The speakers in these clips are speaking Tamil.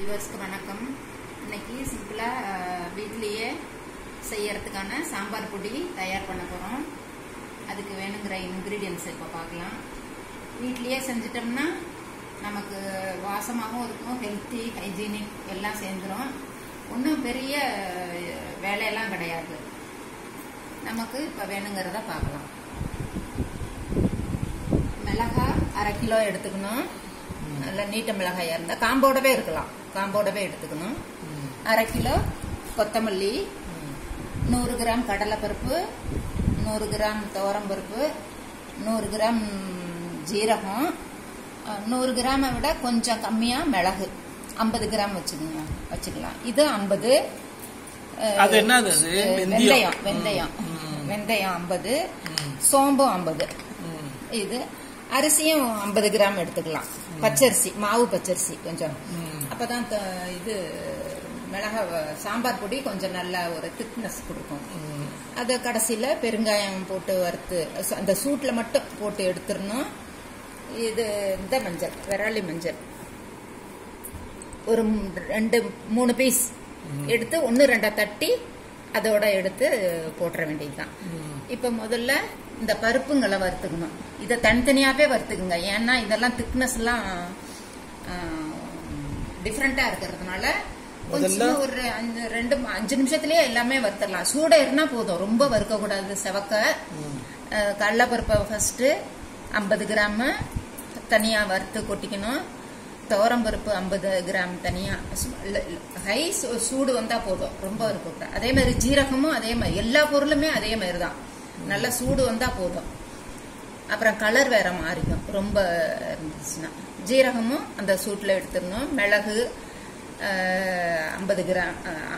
வியூவர்ஸ்க்கு வணக்கம். இன்னைக்கு சிம்பிளா வீட்லயே செய்யறதுக்கான சாம்பார் பொடி தயார் பண்ண போறோம். அதுக்கு வேணுங்கிற இன்கிரீடியன்ட்ஸ் இப்போ பார்க்கலாம். வீட்லயே செஞ்சிட்டோம்னா நமக்கு வாசமாகவும் இருக்கும், ஹெல்த்தி, ஹைஜீனிக் எல்லாம் சேர்ந்துரும். ஒன்றும் பெரிய வேலையெல்லாம் கிடையாது. நமக்கு இப்போ வேணுங்கிறத பார்க்கலாம். மிளகாய் 1/2 கிலோ எடுத்துக்கணும். நல்ல நீட்ட மிளகாயா இருந்தா காம்போடவே இருக்கலாம், காம்போடவே எடுத்துக்கணும். 1/2 கிலோ கொத்தமல்லி, 100 கிராம் கடலைப்பருப்பு, 100 கிராம் துவரம்பருப்பு, 100 கிராம் ஜீரகம், 100 கிராமை விட கொஞ்சம் கம்மியா மிளகு, 50 கிராம் வச்சுக்கலாம். இது 50. வெந்தயம் 50, சோம்பு 50. இது அரிசியும் 50 கிராம் எடுத்துக்கலாம். பச்சரிசி, மாவு பச்சரிசி கொஞ்சம், அப்பதான் இது மிளகா சாம்பார் பொடி கொஞ்சம் நல்ல ஒரு திக்னஸ் கொடுக்கும். அது கடைசியில பெருங்காயம் போட்டு வறுத்து அந்த சூட்ல மட்டும் போட்டு எடுத்துடணும். இது இந்த மஞ்சள், விரலி மஞ்சள் ஒரு 2-3 பீஸ் எடுத்து 1-2 தட்டி அதோட எடுத்து போட்டுற வேண்டியதுதான். இப்ப முதல்ல இந்த பருப்புங்களை வறுத்துக்கணும். இதை தனித்தனியாவே வறுத்துக்குங்க. ஏன்னா இதெல்லாம் திக்னஸ் எல்லாம் டிஃபரெண்டா இருக்கிறதுனால கொஞ்சம் ஒரு 2-5 நிமிஷத்துலயே எல்லாமே வறுத்துடலாம். சூட இருந்தா போதும், ரொம்ப வறுக்க கூடாது. செவக்க கடலைப்பருப்பை ஃபர்ஸ்ட் 50 கிராம் தனியா வறுத்து கொட்டிக்கணும். துவரம்பருப்பு 50 கிராம் தனியா. ஹை சூடு வந்தா போதும், ரொம்ப இருக்க. அதே மாதிரி ஜீரகமும் அதே மாதிரி, எல்லா பொருளுமே அதே மாதிரி தான், நல்ல சூடு வந்தா போதும். அப்புறம் கலர் வேற மாறிக்கும் ரொம்ப இருந்துச்சுன்னா. ஜீரகமும் அந்த சூட்ல எடுத்துடணும். மிளகு 50 கிராம்.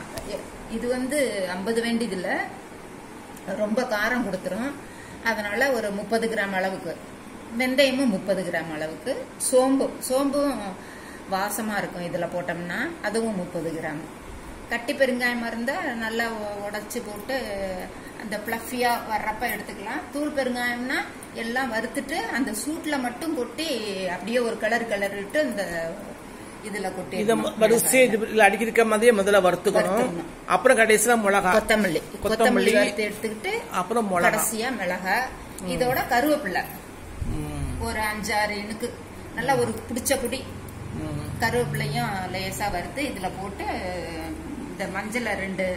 இது 50 வேண்டியது இல்லை, ரொம்ப காரம் கொடுத்துரும். அதனால ஒரு 30 கிராம் அளவுக்கு. வெந்தயமும் 30 கிராம் அளவுக்கு. சோம்பும் வாசமா இருக்கும் இதுல போட்டோம்னா, அதுவும் 30 கிராம். கட்டி பெருங்காயமா இருந்தா நல்லா உடைச்சு போட்டு அந்த பிளஃபியா வர்றப்ப எடுத்துக்கலாம். தூள் பெருங்காயம்னா எல்லாம் வறுத்துட்டு அந்த சூட்ல மட்டும் கொட்டி அப்படியே ஒரு கலரிட்டு இந்த இதுல கொட்டி அடிக்கிற மாதிரியே முதல்ல வறுத்துக்கணும். அப்புறம் கடைசியா மிளகாய், கொத்தமல்லி வறுத்து எடுத்துக்கிட்டு அப்புறம் கடைசியா மிளகாய், இதோட கருவேப்பிலை ஒரு 5-6 இனுக்கு நல்லா ஒரு பிடிச்ச பொடி கருவேப்பிலையும் லேசா வறுத்து இதுல போட்டு இந்த மஞ்சளை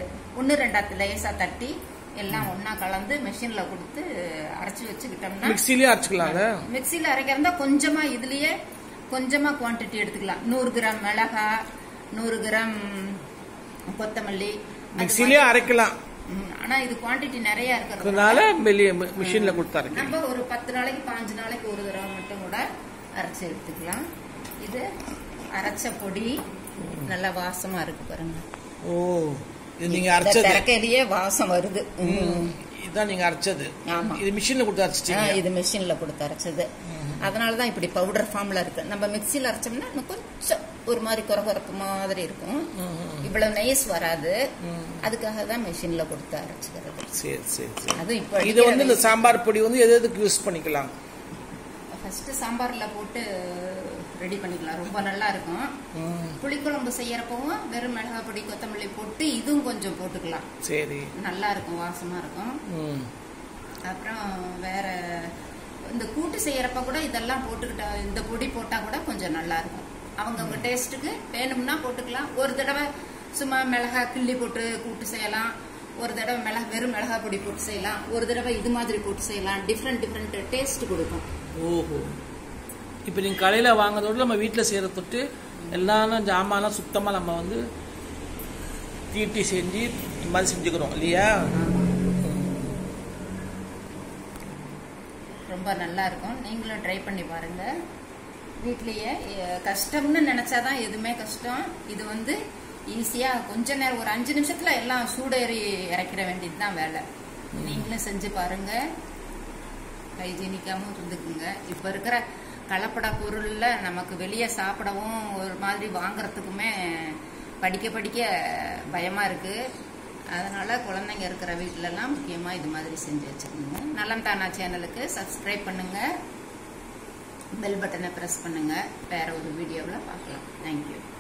1-2 லேசா தட்டி எல்லாம் ஒன்னா கலந்து மெஷின்ல கொடுத்து அரைச்சு வச்சுக்கிட்டோம்னா மிக்ஸிலயே அரைச்சுக்கலாம். மிக்ஸில அரைக்கிறதா கொஞ்சமா இதுலயே கொஞ்சமா குவான்டிட்டி எடுத்துக்கலாம். 100 கிராம் மிளகாய், 100 கிராம் கொத்தமல்லி மிக்ஸிலயே அரைக்கலாம். ஆனா இது குவான்டிட்டி நிறைய இருக்கிறதுனால மிஷின்ல கொடுத்தாரு. நம்ம ஒரு 10 நாளைக்கு 5 நாளைக்கு ஒரு தடவை மட்டும் கூட அரைச்சு எடுத்துக்கலாம். இது அரைச்ச பொடி நல்லா வாசமா இருக்கு பாருங்க. ஓ, இது நீங்க அரைச்சது தரக்கையிலேயே வாசம் வருது. இதான் நீங்க அரைச்சது? ஆமா, இது மிஷின்ல கொடுத்து அரைச்சிட்டீங்க. இது மிஷின்ல கொடுத்து அரைச்சது. அதனாலதான் இப்படி பவுடர் ஃபார்ம்ல இருக்கு. நம்ம மிக்சியில அரைச்சோம்னா கொஞ்சம் ஒரு மாதிரி குறகுறப்பு மாதிரி இருக்கும், இவ்வளவு நைஸ் வராது. அதுக்காக தான் மிஷின்ல கொடுத்து அரைச்சுக்கிறது. சரி சரி சரி. அது இப்போ இது இந்த சாம்பார் பொடி எதுக்கு யூஸ் பண்ணிக்கலாம்? ஃபர்ஸ்ட் சாம்பார்ல போட்டு ரெடி பண்ணிக்கலாம், ரொம்ப நல்லா இருக்கும். புளிக்குழம்பு செய்யறப்பவும் வெறும் மிளகாய் பொடி கொத்தமல்லி போட்டு இதுவும் கொஞ்சம் போட்டுக்கலாம். சரி, நல்லா இருக்கும், வாசமா இருக்கும். அப்புறம் வேற இந்த கூட்டு செய்யறப்ப கூட இதெல்லாம் போட்டுக்கிட்டா, இந்த பொடி போட்டா கூட கொஞ்சம் நல்லா இருக்கும். அவங்க டேஸ்ட்டுக்கு வேணும்னா போட்டுக்கலாம். ஒரு தடவை சும்மா மிளகாய் கிள்ளி போட்டு கூட்டு செய்யலாம், ஒரு தடவை வெறும் மிளகாய் பொடி போட்டு செய்யலாம், ஒரு தடவை இது மாதிரி போட்டு செய்யலாம். டிஃப்ரெண்ட் டேஸ்ட் கொடுக்கும். ஓஹோ, இப்ப நீங்க கடையில வாங்குறதோட நம்ம வீட்டுல செய்யற தொட்டு எல்லாரும் ஜாமான் சுத்தமா நம்ம தீட்டி செஞ்சு இந்த மாதிரி செஞ்சுக்கிறோம் இல்லையா? ரொம்ப நல்லா இருக்கும். நீங்களும் ட்ரை பண்ணி பாருங்க வீட்லயே. கஷ்டம்னு நினைச்சாதான் எதுவுமே கஷ்டம். இது ஈஸியா கொஞ்ச நேரம் ஒரு 5 நிமிஷத்துல எல்லாம் சூடேறி இறக்கிற வேண்டியதுதான் வேலை. நீங்களும் செஞ்சு பாருங்க, ஹைஜீனிக்காவும் இருந்துக்குங்க. இப்ப இருக்கிற கலப்பட பொருள்ல நமக்கு வெளியே சாப்பிடவும் ஒரு மாதிரி வாங்குறதுக்குமே படிக்க பயமா இருக்கு. அதனால குழந்தைங்க இருக்கிற வீட்டுல எல்லாம் முக்கியமா இது மாதிரி செஞ்சு வச்சுக்கோங்க. நலம் தானா சேனலுக்கு சப்ஸ்கிரைப் பண்ணுங்க, பெல் பட்டனை பிரஸ் பண்ணுங்க. வேற ஒரு வீடியோவில் பார்க்கலாம். தேங்க்யூ.